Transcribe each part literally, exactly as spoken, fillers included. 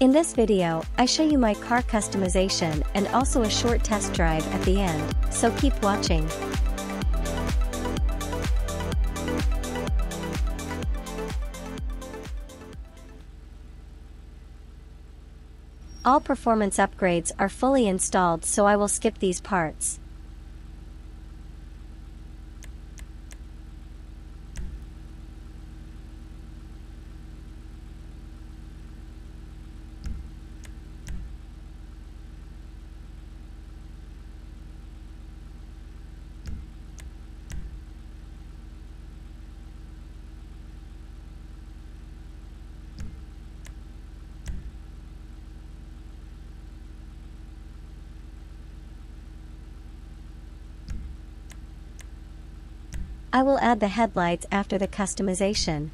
In this video, I show you my car customization and also a short test drive at the end, so keep watching. All performance upgrades are fully installed, so I will skip these parts. I will add the headlights after the customization.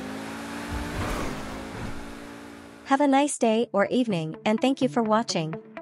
Have a nice day or evening, and thank you for watching.